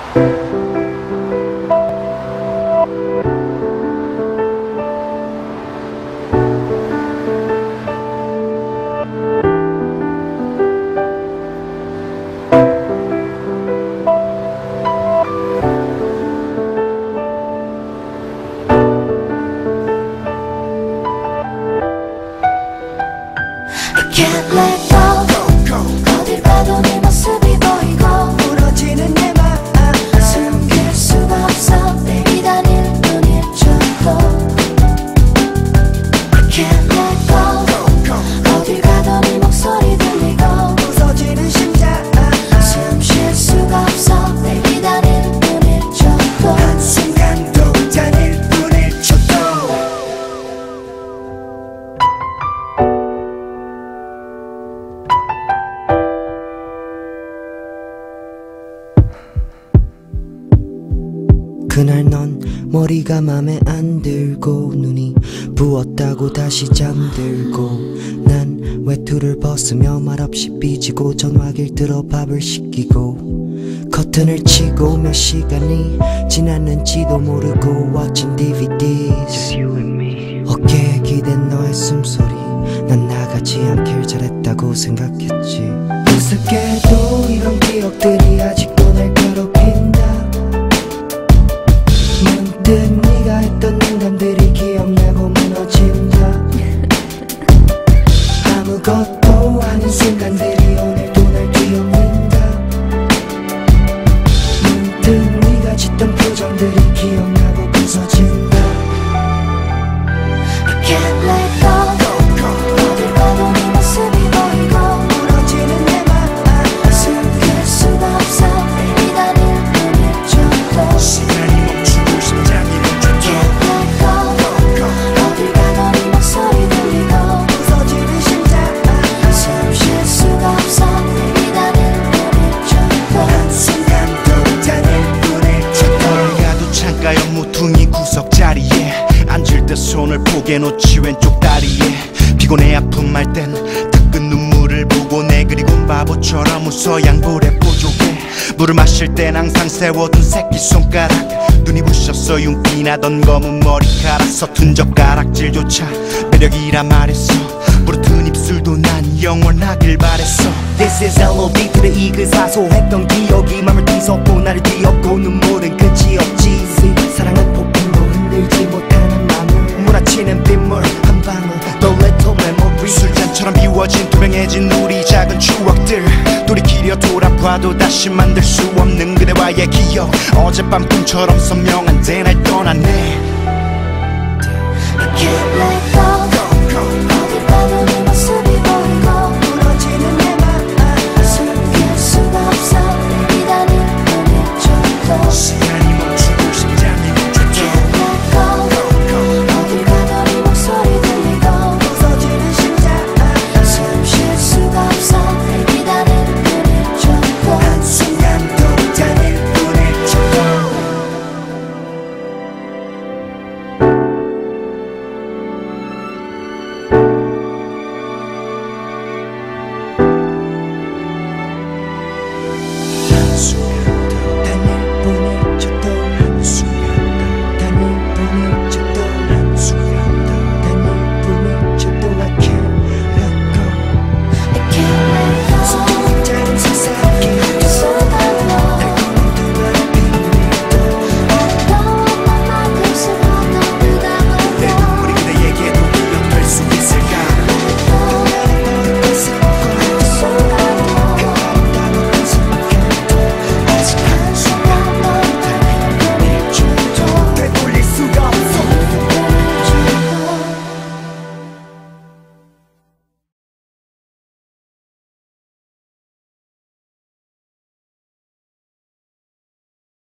Can't let go. 어딜 봐도 네 모습이 보이고 부러지는 내 맘 숨길 수가 없어 내게 다닐 뿐일 정도. Can't let go. 어딜 가도 네 목소리 들리고 부서지는 심장 숨 쉴 수가 없어 내게 다닐 뿐일 정도. 한순간도 다닐 뿐일 정도. 그날 넌 머리가 맘에 안 들고 눈이 부었다고 다시 잠들고 난 외투를 벗으며 말없이 삐지고 전화기를 들어 밥을 시키고 커튼을 치고 몇 시간이 지났는지도 모르고 watching DVDs 어깨에 기댄 너의 숨소리 난 나가지 않길 잘했다고 생각했지. 우습게도 이런 기억들이 아직도 날 괴롭힌다. 문득 네가 했던 농담들이 기억나고 무너진다. 아무것도 아닌 순간들이 오늘도 날 뒤엎는다. 문득 네가 짓던 표정들이 기억나고 부서진다. I can't let go. 어딜 봐도 네 모습이 보이고 부러지는 내 맘 숨길 수가 없어 내게 다닐 뿐일 정도. 시간이 멈추고 심장이 멈춰도 Can't let go. 어딜 가도 네 목소리 들리고 부서지는 심장 숨 쉴 수가 없어 내게 다닐 뿐일 정도. 한순간도 다닐 뿐일 정도. 어딜 가도 창가에 모퉁이 구석 자리에 앉을 때 손을 포개 놓지 왼쪽 다리에 피곤해 아픈 말 땐 뜨끈 눈물을 보고 내 그리곤 바보처럼 웃어 양볼에 보조개 물을 마실 땐 항상 세워둔 새끼손가락 눈이 부셨어 윤기 나던 검은 머리카락 서툰 젓가락질조차 매력이라 말했어 부르튼 입술도 난 영원하길 바랬어. This is LOV to the E 그 사소했던 기억이 맘을 뒤섞고 나를 뒤엎고 눈물은 끝이 없지. 사랑은 폭풍도 흔들지 못하는 맘을 몰아치는 빗물 한 방울 The little memory 술잔처럼 비워진 투명해진 우리 작은 추억들 돌이키려 돌아봐도 다시 만들 수 없는 그대와의 기억 어젯밤 꿈처럼 선명한데 날 떠났네. I can't let go. 어딜 봐도 네 모습이 보이고 부러지는 내 맘 숨길 수가 없어 내게 다닐 뿐일 정도. 시간이 멈추고 심장이 멈춰도 Can't let go. 어딜 가도 네 목소리 들리고 부서지는 심장 숨 쉴 수가 없어 내게 다닐 뿐일 정도. 한순간도 다닐 뿐일 정도. 수